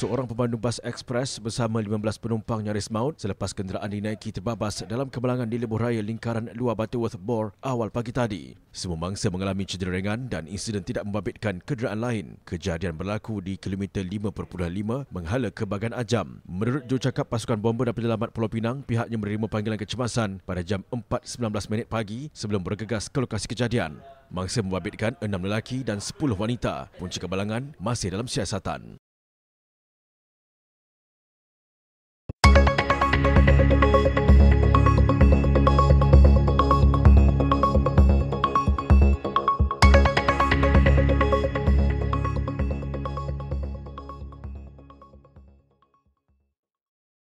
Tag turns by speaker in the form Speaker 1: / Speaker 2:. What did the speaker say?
Speaker 1: Seorang pemandu bas ekspres bersama 15 penumpang nyaris maut selepas kenderaan dinaiki terbabas dalam kemalangan di lebuh raya lingkaran Luar Butterworth Bor awal pagi tadi. Semua mangsa mengalami cedera ringan dan insiden tidak membabitkan kenderaan lain. Kejadian berlaku di kilometer 5.5 menghala ke Bagan Ajam. Menurut jurucakap pasukan bomba dan penyelamat Pulau Pinang, pihaknya menerima panggilan kecemasan pada jam 4.19 pagi sebelum bergegas ke lokasi kejadian. Mangsa membabitkan 6 lelaki dan 10 wanita. Punca kemalangan masih dalam siasatan.